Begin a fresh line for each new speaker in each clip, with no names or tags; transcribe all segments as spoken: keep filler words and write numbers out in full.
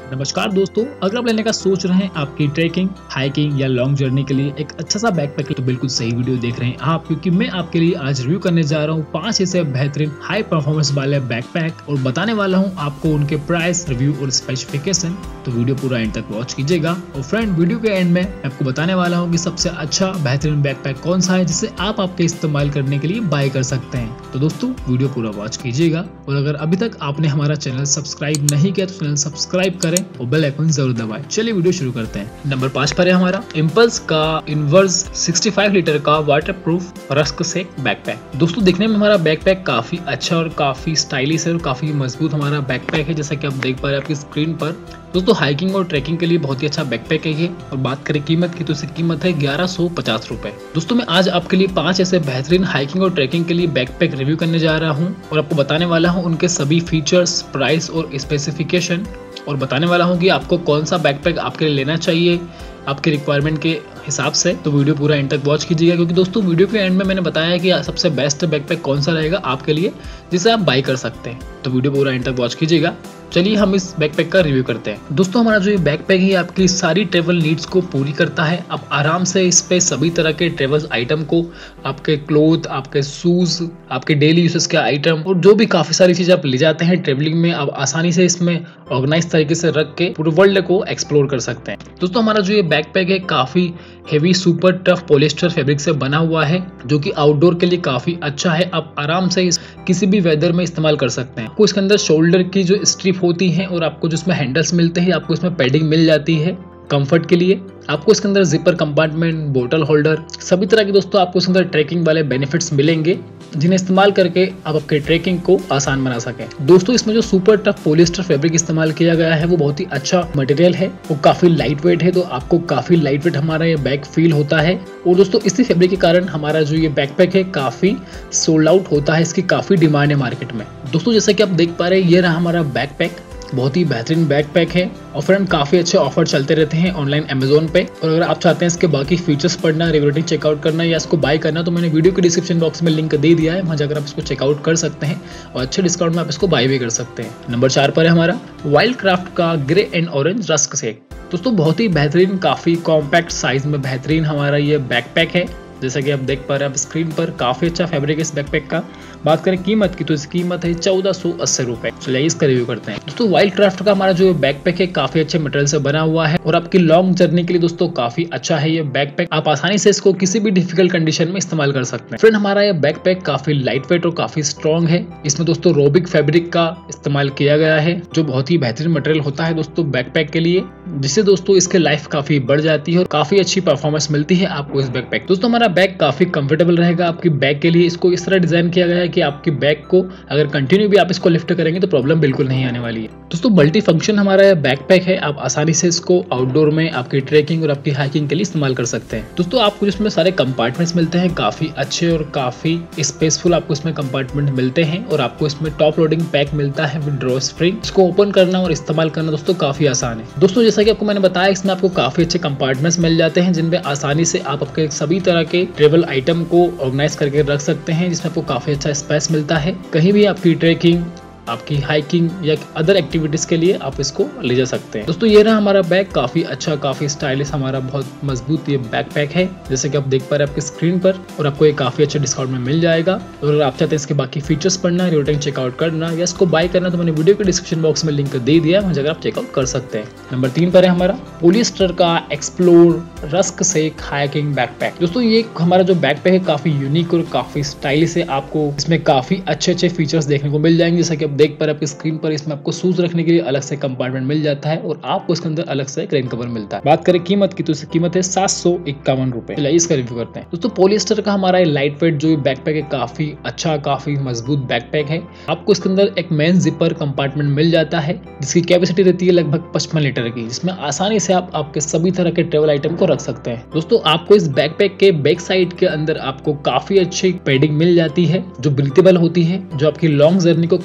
नमस्कार दोस्तों, अगर आप लेने का सोच रहे हैं आपकी ट्रैकिंग, हाइकिंग या लॉन्ग जर्नी के लिए एक अच्छा सा बैकपैक, तो बिल्कुल सही वीडियो देख रहे हैं आप, क्योंकि मैं आपके लिए आज रिव्यू करने जा रहा हूँ पांच ऐसे बेहतरीन हाई परफॉर्मेंस वाले बैकपैक और बताने वाला हूँ आपको उनके प्राइस, रिव्यू और स्पेसिफिकेशन। तो वीडियो पूरा एंड तक वॉच कीजिएगा। और फ्रेंड, वीडियो के एंड में आपको बताने वाला हूँ कि सबसे अच्छा बेहतरीन बैकपैक कौन सा है जिसे आप आपके इस्तेमाल करने के लिए बाय कर सकते हैं। तो दोस्तों वीडियो पूरा वॉच कीजिएगा और अगर अभी तक आपने हमारा चैनल सब्सक्राइब नहीं किया तो चैनल सब्सक्राइब करें और बेल आइकन जरूर दबाएं। चलिए वीडियो शुरू करते हैं। नंबर पाँच पर है हमारा इम्पल्स का इनवर्स पैंसठ लीटर का वाटरप्रूफ रस्क सेक बैकपैक। दोस्तों देखने में हमारा बैकपैक काफी अच्छा और काफी स्टाइलिश है और काफी मजबूत हमारा बैकपैक है, जैसा कि आप देख पा रहे हैं आपकी स्क्रीन पर। दोस्तों हाइकिंग और ट्रैकिंग के लिए बहुत ही अच्छा बैकपैक है ये। और बात करें कीमत की तो इसकी कीमत है ग्यारह सौ पचास रुपए। दोस्तों मैं आज आपके लिए पांच ऐसे बेहतरीन हाइकिंग और ट्रैकिंग के लिए बैकपैक रिव्यू करने जा रहा हूं और आपको बताने वाला हूं उनके सभी फीचर्स, प्राइस और स्पेसिफिकेशन, और बताने वाला हूं कि आपको कौन सा बैकपैक आपके लिए लेना चाहिए आपके रिक्वायरमेंट के हिसाब से। तो वीडियो पूरा एंड तक वॉच कीजिएगा, क्योंकि दोस्तों वीडियो के एंड में मैंने बताया है कि सबसे बेस्ट बैकपैक कौन सा रहेगा आपके लिए जिसे आप बाय कर सकते हैं। तो वीडियो पूरा एंड तक वॉच कीजिएगा। चलिए हम इस बैकपैक का रिव्यू करते हैं। दोस्तों हमारा जो ये बैकपैक है आपकी सारी ट्रेवल नीड्स को पूरी करता है। आप आराम से इस पे सभी तरह के ट्रेवल आइटम को, आपके क्लोथ, आपके शूज, आपके डेली यूजेस के आइटम और जो भी काफी सारी चीजें आप ले जाते हैं ट्रेवलिंग में, आप आसानी से इसमें ऑर्गेनाइज तरीके से रख के पूरे वर्ल्ड को एक्सप्लोर कर सकते हैं। दोस्तों हमारा जो ये बैकपैक है काफी heavy super tough polyester fabric से बना हुआ है, जो कि आउटडोर के लिए काफी अच्छा है। आप आराम से इस किसी भी वेदर में इस्तेमाल कर सकते हैं। आपको इसके अंदर शोल्डर की जो स्ट्रिप होती है और आपको जिसमें हैंडल्स मिलते हैं, आपको इसमें पैडिंग मिल जाती है कंफर्ट के लिए। आपको इसके अंदर जिपर कंपार्टमेंट, बोतल होल्डर, सभी तरह के दोस्तों आपको इसके अंदर ट्रैकिंग वाले बेनिफिट्स मिलेंगे, जिन्हें इस्तेमाल करके आप आपके ट्रैकिंग को आसान बना सकें। दोस्तों इसमें जो सुपर टफ पॉलिस्टर फैब्रिक इस्तेमाल किया गया है वो बहुत ही अच्छा मटेरियल है, वो काफी लाइट वेट है, तो आपको काफी लाइट वेट हमारा ये बैग फील होता है। और दोस्तों इसी फैब्रिक के कारण हमारा जो ये बैकपैक है काफी सोल्ड आउट होता है, इसकी काफी डिमांड है मार्केट में। दोस्तों जैसा कि आप देख पा रहे हैं ये रहा हमारा बैकपैक, बहुत ही बेहतरीन बैकपैक है। और फ्रेंड काफी अच्छे ऑफर चलते रहते हैं ऑनलाइन अमेजोन पे। और अगर आप चाहते हैं इसके बाकी फीचर्स पढ़ना, रिव्यू चेकआउट करना या इसको बाय करना, तो मैंने वीडियो के डिस्क्रिप्शन बॉक्स में लिंक दे दिया है, वहां जाकर आप इसको चेकआउट कर सकते हैं और अच्छे डिस्काउंट में आप इसको बाय भी कर सकते हैं। नंबर चार पर है हमारा वाइल्ड क्राफ्ट का grey and orange rucksack. दोस्तों बहुत ही बेहतरीन, काफी कॉम्पैक्ट साइज में बेहतरीन हमारा ये बैकपैक है, जैसा कि आप देख पा रहे हैं आप स्क्रीन पर। काफी अच्छा फैब्रिक है इस बैकपैक का। बात करें कीमत की तो इसकी कीमत है चौदह सौ अस्सी रुपए। चलिए इसका रिव्यू करते हैं। दोस्तों वाइल्ड क्राफ्ट का हमारा जो बैकपैक है काफी अच्छे मटेरियल से बना हुआ है और आपकी लॉन्ग जर्नी के लिए दोस्तों काफी अच्छा है ये बैकपैक। आप आसानी से इसको किसी भी डिफिकल्ट कंडीशन में इस्तेमाल कर सकते हैं। फ्रेंड हमारा ये बैकपैक काफी लाइट वेट और काफी स्ट्रॉन्ग है। इसमें दोस्तों रोबिक फैब्रिक का इस्तेमाल किया गया है, जो बहुत ही बेहतरीन मटेरियल होता है दोस्तों बैकपैक के लिए, जिससे दोस्तों इसके लाइफ काफी बढ़ जाती है और काफी अच्छी परफॉर्मेंस मिलती है आपको इस बैकपैक। दोस्तों हमारा बैग काफी कंफर्टेबल रहेगा आपकी बैग के लिए। इसको इस तरह डिजाइन किया गया है कि आपकी बैग को अगर कंटिन्यू भी आप इसको लिफ्ट करेंगे तो प्रॉब्लम बिल्कुल नहीं आने वाली है। दोस्तों मल्टी फंक्शन हमारा ये बैकपैक है, आप आसानी से इसको आउटडोर में आपकी ट्रैकिंग और आपकी हाइकिंग के लिए इस्तेमाल कर सकते हैं। दोस्तों आपको इसमें सारे कंपार्टमेंट्स मिलते हैं, काफी अच्छे और काफी स्पेसफुल आपको इसमें कंपार्टमेंट मिलते हैं। और आपको इसमें टॉप लोडिंग पैक मिलता है विद ड्रॉ स्प्रिंग। इसको ओपन करना और इस्तेमाल करना दोस्तों काफी आसान है। दोस्तों जैसा कि आपको मैंने बताया, इसमें आपको काफी अच्छे कंपार्टमेंट्स मिल जाते हैं, जिनमें आसानी से आप आपके सभी तरह के ट्रेवल आइटम को ऑर्गेनाइज करके रख सकते हैं, जिसमें आपको काफी अच्छा स्पेस मिलता है। कहीं भी आपकी ट्रैकिंग, आपकी हाइकिंग या अदर एक्टिविटीज के लिए आप इसको ले जा सकते हैं। दोस्तों ये रहा हमारा बैग, काफी अच्छा, काफी स्टाइलिश, हमारा बहुत मजबूत ये बैकपैक है, जैसे कि आप देख पा रहे हैं आपकी स्क्रीन पर। और आपको ये काफी अच्छे डिस्काउंट में मिल जाएगा। और अगर आप चाहते हैं इसके बाकी फीचर्स पढ़ना, रिव्यू चेकआउट करना या इसको बाय करना, तो मैंने वीडियो के डिस्क्रिप्शन बॉक्स में लिंक दे दिया है, वहां जाकर आप चेकआउट कर सकते हैं। नंबर तीन पर है हमारा पॉलिस्टर का explore rucksack hiking backpack. दोस्तों ये हमारा जो बैकपैक है काफी यूनिक और काफी स्टाइलिश है। आपको इसमें काफी अच्छे अच्छे फीचर्स देखने को मिल जाएंगे, जैसा कि आप देख पा रहे हैं आपकी स्क्रीन पर। इसमें आपको शूज रखने के लिए अलग से कंपार्टमेंट मिल जाता है और आपको इसके अंदर अलग से रेन कवर मिलता है। बात करें कीमत की तो इसकी कीमत है सात सौ इक्यावन रुपए। चलिए इसका रिव्यू करते हैं। दोस्तों पॉलिस्टर का हमारा लाइट वेट जो बैकपैक है काफी अच्छा, काफी मजबूत बैकपैक है। आपको इसके अंदर एक मेन जिपर कंपार्टमेंट मिल जाता है, जिसकी कैपेसिटी रहती है लगभग पचपन लीटर की, जिसमें आसानी से आप आपके सभी तरह के ट्रेवल आइटम को रख सकते हैं। दोस्तों आपको इस बैकपैक के बैक साइड के अंदर आपको काफी अच्छी पैडिंग मिल जाती है, जो ब्रीथेबल होती है, जो आपकी लॉन्ग जर्नी को काफी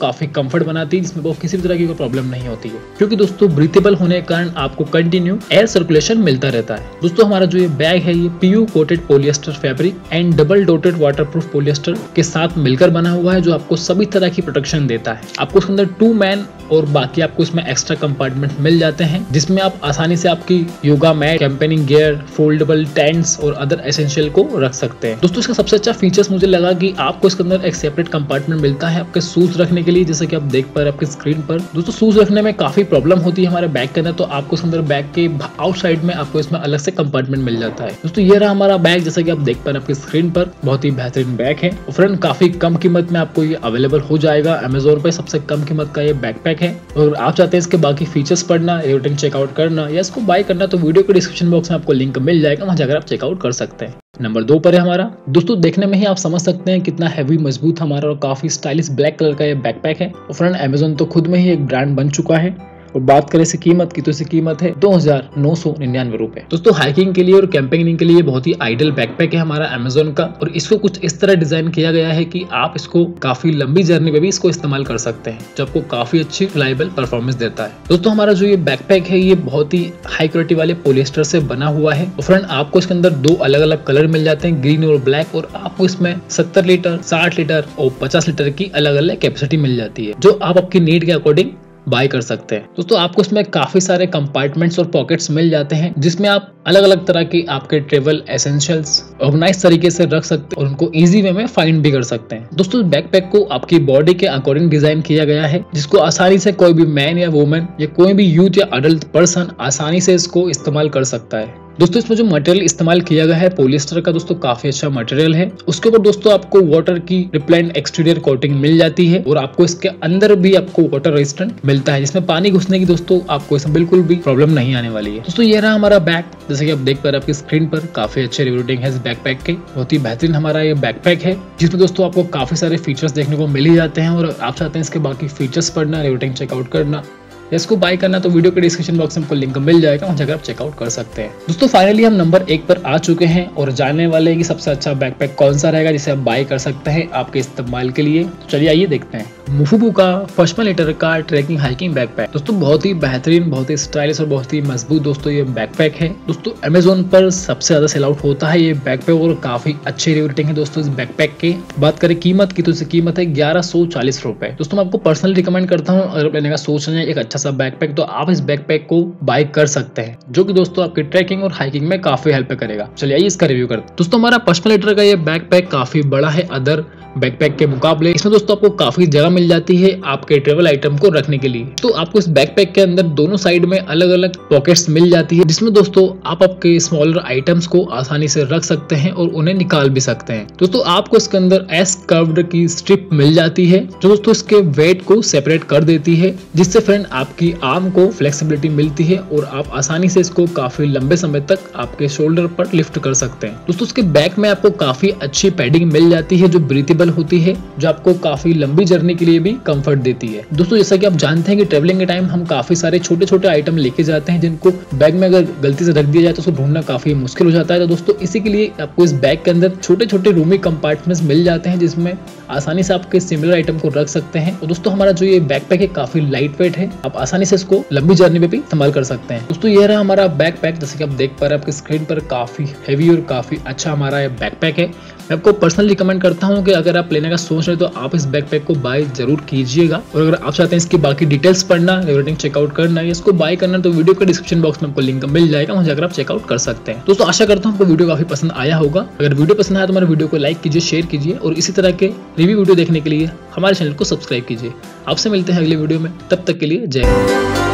कंफर्ट बनाती है, जिसमें बहुत किसी भी तरह की कोई प्रॉब्लम नहीं होती है, क्योंकि दोस्तों ब्रीथेबल होने के कारण आपको कंटिन्यू एयर सर्कुलेशन मिलता रहता है। दोस्तों हमारा जो ये बैग है ये PU coated polyester fabric and double dotted waterproof polyester के साथ मिलकर बना हुआ है, जो आपको सभी तरह की प्रोटेक्शन देता है। आपको उसके अंदर टू मैन और बाकी आपको इसमें एक्स्ट्रा कंपार्टमेंट मिल जाते हैं, जिसमें आप आसानी से आपकी yoga mat, camping gear, foldable tents और अदर एसेंशियल को रख सकते हैं। दोस्तों इसका सबसे अच्छा फीचर्स मुझे लगा कि आपको इसके अंदर एक सेपरेट कंपार्टमेंट मिलता है आपके शूज रखने के लिए, जैसे कि आप देख पा रहे हैं आपकी स्क्रीन पर। दोस्तों शूज रखने में काफी प्रॉब्लम होती है हमारे बैग के अंदर, तो आपको इसके अंदर बैग के आउटसाइड में आपको इसमें अलग से कंपार्टमेंट मिल जाता है। दोस्तों ये रहा हमारा बैग, जैसे कि आप देख पा रहे हैं आपकी स्क्रीन पर, बहुत ही बेहतरीन बैग है। फ्रेंड काफी कम कीमत में आपको ये अवेलेबल हो जाएगा अमेजोन पे, सबसे कम कीमत का ये बैकपैक है। और आप चाहते हैं इसके बाकी फीचर्स पढ़ना, रेटिंग चेकआउट करना या इसको बाय करना, तो वीडियो के डिस्क्रिप्शन बॉक्स में आपको लिंक मिल जाएगा, वहां जाकर आप चेकआउट कर सकते हैं। नंबर दो पर है हमारा, दोस्तों देखने में ही आप समझ सकते हैं कितना हैवी मजबूत हमारा और काफी स्टाइलिश ब्लैक कलर का ये बैकपैक है। और फ्रेंड अमेजोन तो खुद में ही एक ब्रांड बन चुका है। और बात करें इसकी कीमत की तो इसकी कीमत है दो हजार नौ सौ निन्यानवे रुपए। दोस्तों हाइकिंग के लिए और कैंपेनिंग के लिए बहुत ही आइडियल बैकपैक है हमारा अमेजोन का, और इसको कुछ इस तरह डिजाइन किया गया है कि आप इसको काफी लंबी जर्नी में भी इसको इस्तेमाल कर सकते हैं, जो आपको काफी अच्छी रिलायबल परफॉर्मेंस देता है। दोस्तों हमारा जो ये बैकपैक है ये बहुत ही हाई क्वालिटी वाले पॉलिएस्टर से बना हुआ है। और फ्रेंड आपको इसके अंदर दो अलग अलग कलर मिल जाते हैं, ग्रीन और ब्लैक, और आपको इसमें सत्तर लीटर, साठ लीटर और पचास लीटर की अलग अलग कैपेसिटी मिल जाती है, जो आप आपकी नीड के अकॉर्डिंग बाय कर सकते हैं। दोस्तों आपको इसमें काफी सारे कंपार्टमेंट्स और पॉकेट्स मिल जाते हैं, जिसमें आप अलग अलग तरह की आपके ट्रेवल एसेंशियल्स ऑर्गेनाइज तरीके से रख सकते हैं और उनको इजी वे में फाइंड भी कर सकते हैं। दोस्तों बैकपैक को आपकी बॉडी के अकॉर्डिंग डिजाइन किया गया है, जिसको आसानी से कोई भी मैन या वुमेन या कोई भी यूथ या अडल्ट पर्सन आसानी से इसको इस्तेमाल कर सकता है। दोस्तों इसमें जो मटेरियल इस्तेमाल किया गया है पॉलिएस्टर का, दोस्तों काफी अच्छा मटेरियल है। उसके ऊपर दोस्तों आपको वाटर की रिपेलेंट एक्सटीरियर कोटिंग मिल जाती है, और आपको इसके अंदर भी आपको वाटर रेजिस्टेंट मिलता है, जिसमें पानी घुसने की दोस्तों आपको इसमें बिल्कुल भी प्रॉब्लम नहीं आने वाली है। दोस्तों ये रहा हमारा बैग, जैसे कि आप देख पा रहे हैं आपकी स्क्रीन पर, काफी अच्छे रिव्यू रेटिंग है इस बैकपैक के। बहुत ही बेहतरीन हमारा ये बैकपैक है, जिसमें दोस्तों आपको काफी सारे फीचर्स देखने को मिल ही जाते हैं। और आप चाहते हैं इसके बाकी फीचर्स पढ़ना, रिव्यू रेटिंग चेकआउट करना या इसको बाय करना, तो वीडियो के डिस्क्रिप्शन बॉक्स में आपको लिंक मिल जाएगा, वहां जाकर आप चेकआउट कर सकते हैं। दोस्तों फाइनली हम नंबर एक पर आ चुके हैं और जानने वाले हैं कि सबसे अच्छा बैकपैक कौन सा रहेगा जिसे आप बाय कर सकते हैं आपके इस्तेमाल के लिए। तो चलिए आइए देखते हैं मुफुबू का पचपन लीटर का ट्रैकिंग हाइकिंग बैकपैक। दोस्तों बहुत ही बेहतरीन, बहुत ही स्टाइलिश और बहुत ही मजबूत दोस्तों ये बैकपैक है। दोस्तों अमेजोन पर सबसे ज्यादा सेल आउट होता है ये बैकपैक, और काफी अच्छे रिव्यू रेटिंग है दोस्तों इस बैकपैक के। बात करें कीमत की तो इसकी कीमत है ग्यारह सौ चालीस रुपए। दोस्तों मैं आपको पर्सनली रिकमेंड करता हूँ, अगर लेने का सोच रहे हैं एक अच्छा सा बैकपैक, तो आप इस बैकपैक को बाय कर सकते हैं, जो कि दोस्तों आपकी ट्रैकिंग और हाइकिंग में काफी हेल्प करेगा। चलिए आइए इसका रिव्यू करते हैं। दोस्तों हमारा पचपन लीटर का ये बैकपैक काफी बड़ा है अदर बैकपैक के मुकाबले। इसमें दोस्तों आपको काफी जगह मिल जाती है आपके ट्रेवल आइटम को रखने के लिए। तो आपको इस बैकपैक के अंदर दोनों साइड में अलग अलग पॉकेट्स मिल जाती है, जिसमें दोस्तों आप आपके स्मॉलर आइटम्स को आसानी से रख सकते हैं और उन्हें निकाल भी सकते हैं। दोस्तों आपको इसके अंदर एस कर्व्ड की स्ट्रिप मिल जाती है, जो दोस्तों इसके वेट को सेपरेट कर देती है, जिससे फ्रेंड आपकी आर्म को फ्लेक्सिबिलिटी मिलती है और आप आसानी से इसको काफी लंबे समय तक आपके शोल्डर पर लिफ्ट कर सकते हैं। दोस्तों इसके बैक में आपको काफी अच्छी पैडिंग मिल जाती है, जो ब्रीथेबल होती है, जो आपको काफी लंबी जर्नी के लिए भी कंफर्ट देती है। दोस्तों जैसा कि आप जानते हैं कि ट्रेवलिंग के टाइम हम काफी सारे छोटे छोटे आइटम लेके जाते हैं, जिनको बैग में अगर गलती से रख दिया जाए तो उसको ढूंढना काफी मुश्किल हो जाता है। तो दोस्तों इसी के लिए आपको इस बैग के अंदर छोटे छोटे रूमी कंपार्टमेंट्स मिल जाते हैं, जिसमें आसानी से आपके सिमिलर आइटम को रख सकते हैं। और दोस्तों हमारा जो ये बैकपैक है काफी लाइट वेट है, आप आसानी से इसको लंबी जर्नी पे भी इस्तेमाल कर सकते हैं। दोस्तों ये रहा हमारा बैकपैक, जैसे कि आप देख पा रहे हैं आपकी स्क्रीन पर, काफी हैवी और काफी अच्छा हमारा ये बैकपैक है। मैं आपको पर्सनली रिकमेंड करता हूं कि अगर आप लेने का सोच रहे हैं तो आप इस बैकपैक को बाय जरूर कीजिएगा। और अगर आप चाहते हैं इसकी बाकी डिटेल्स पढ़ना, रेटिंग चेकआउट करना या इसको बाय करना, तो वीडियो के डिस्क्रिप्शन बॉक्स में आपको लिंक मिल जाएगा, वहां जाकर आप चेकआउट कर सकते हैं। दोस्तों आशा करता हूं आपको वीडियो काफी पसंद आया होगा। अगर वीडियो पसंद आया तो हमारे वीडियो को लाइक कीजिए, शेयर कीजिए और इसी तरह के रिव्यू वीडियो देखने के लिए हमारे चैनल को सब्सक्राइब कीजिए। आपसे मिलते हैं अगले वीडियो में, तब तक के लिए जय हिंद।